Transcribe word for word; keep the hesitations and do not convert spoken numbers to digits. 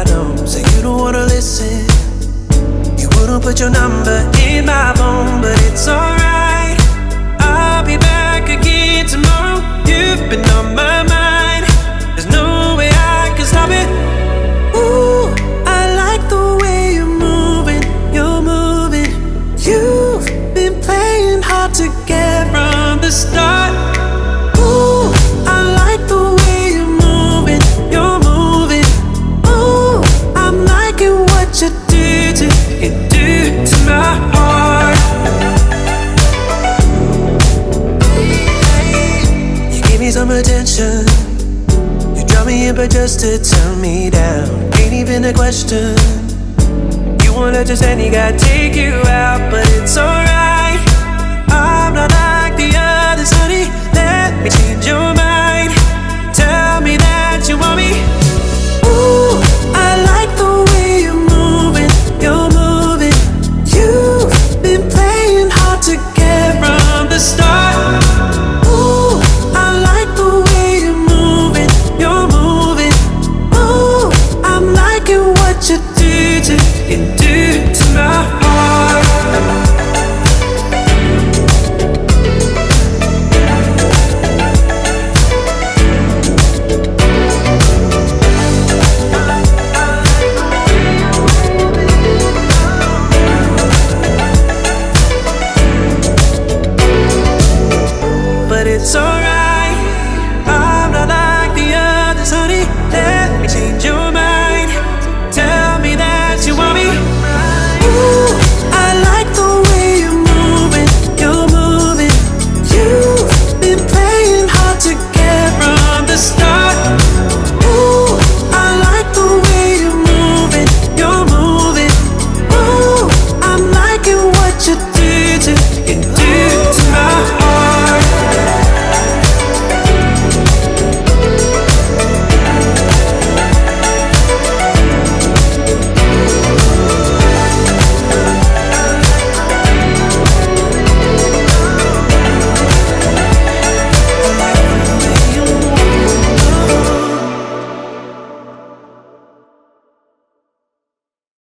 know. Say you don't wanna listen. You wouldn't put your number in my phone, but it's alright. I'll be back again tomorrow. You've been on my mind. There's no way I can stop it. Ooh, I like the way you're moving. You're moving. You've been playing hard to get from the start. Ooh, I like the way you're moving. You're moving. Ooh, I'm liking what you do to, you do to my heart. You give me some attention. You draw me in but just to turn me down. Ain't even a question. You wanna just any guy take you out, but it's alright. I'm not like the others, honey. Let me change your mind. Tell me that you want me.